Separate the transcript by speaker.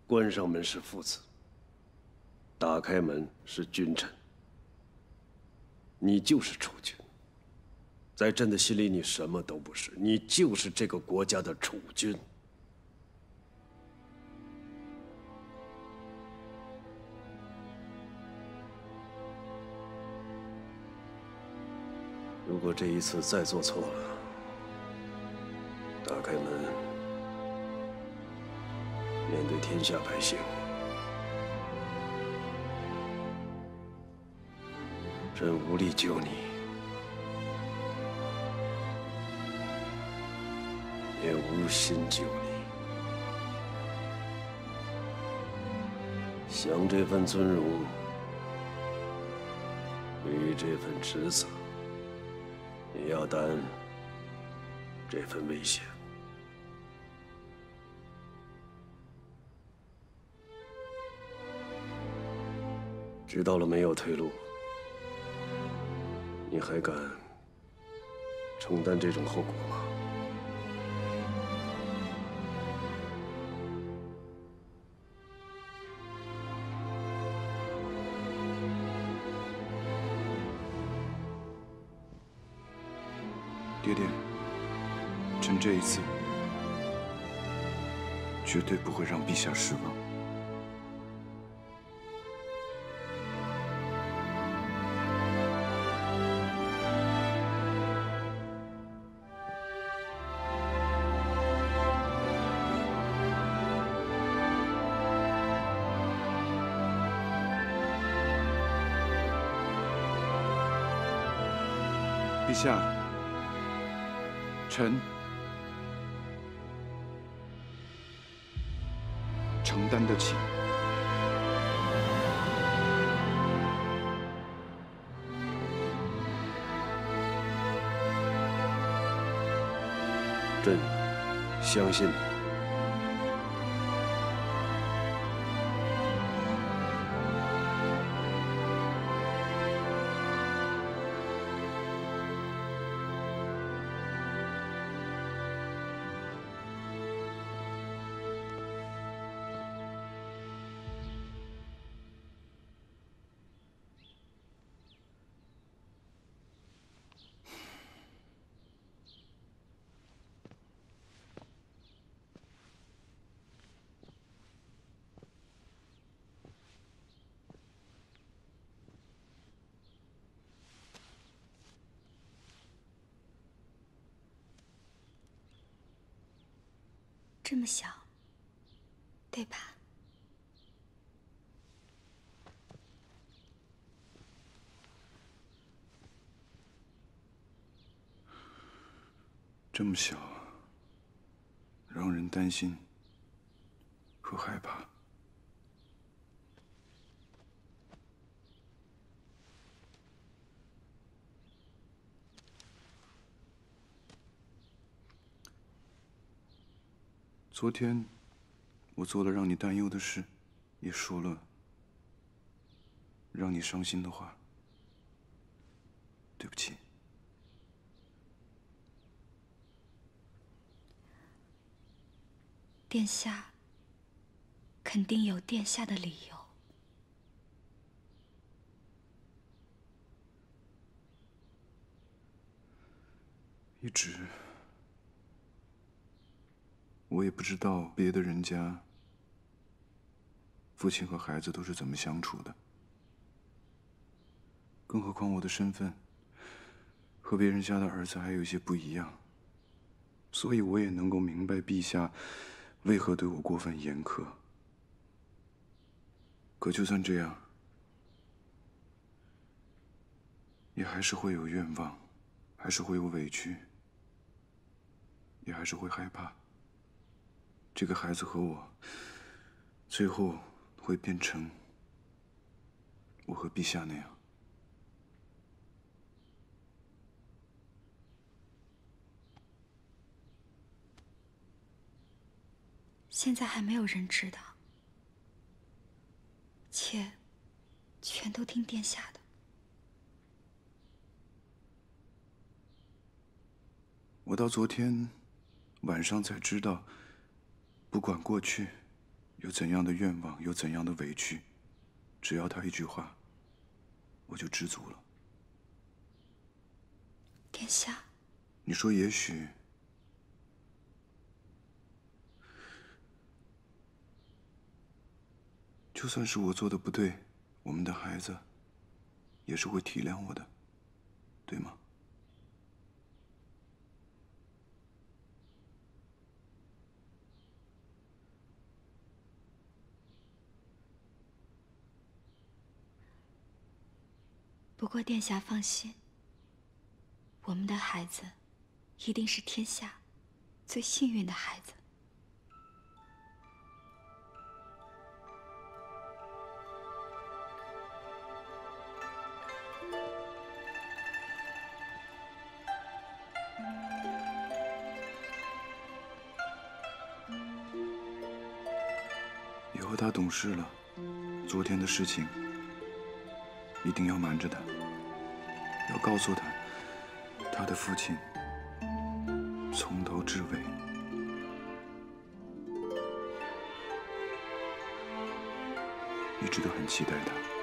Speaker 1: 关上门是父子，打开门是君臣。你就是储君，在朕的心里，你什么都不是，你就是这个国家的储君。如果这一次再做错了，打开门，面对天下百姓，朕无力救你，也无心救你。享这份尊荣，履这份职责，也要担这份危险。知道了没有退路？你还敢承担这种后果吗？
Speaker 2: 爹爹，臣这一次绝对不会让陛下失望。陛下，臣承担得起。
Speaker 1: 朕相信你。
Speaker 3: 这么小，对吧？
Speaker 2: 这么小，让人担心和害怕。昨天，我做了让你担忧的事，也说了让你伤心的话。对不起。
Speaker 3: 殿下肯定有殿下的理由。
Speaker 2: 一直，我也不知道别的人家父亲和孩子都是怎么相处的，更何况我的身份和别人家的儿子还有一些不一样，所以我也能够明白陛下为何对我过分严苛。可就算这样，也还是会有愿望，还是会有委屈，也还是会害怕。这个孩子和我，最后会变成我和陛下那样。
Speaker 3: 现在还没有人知道，且全都听殿下的。
Speaker 2: 我到昨天晚上才知道，不管过去有怎样的愿望，有怎样的委屈，只要他一句话，我就知足了。
Speaker 3: 殿下，
Speaker 2: 你说也许，就算是我做的不对，我们的孩子也是会体谅我的，对吗？
Speaker 3: 不过殿下放心，我们的孩子一定是天下最幸运的孩子。
Speaker 2: 以后他懂事了，昨天的事情一定要瞒着他，要告诉他，他的父亲从头至尾一直都很期待他。